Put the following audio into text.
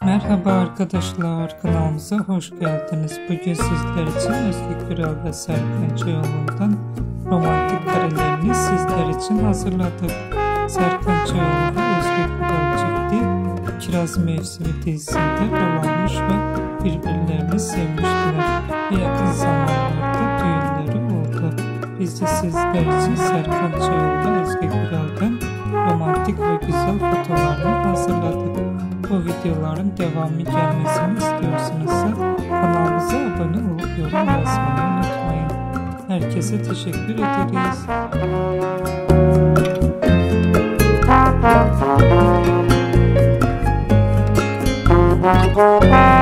Merhaba arkadaşlar, kanalımıza hoş geldiniz. Bugün sizler için Özge Güral ve Serkan Çayoğlu'ndan romantik karelerini sizler için hazırladık. Serkan Çayoğlu ve Özge Güral çifti Kiraz Mevsimi dizisinde rol almış ve birbirlerini sevmiştiler. Ve yakın zamanlarda düğünleri oldu. Biz de sizler için Serkan Çayoğlu ve Özge Güral'dan romantik ve güzel fotoğraflarını hazırladık. Bu videoların devamı gelmesini istiyorsanız kanalımıza abone olup yorum yazmayı unutmayın. Herkese teşekkür ederiz.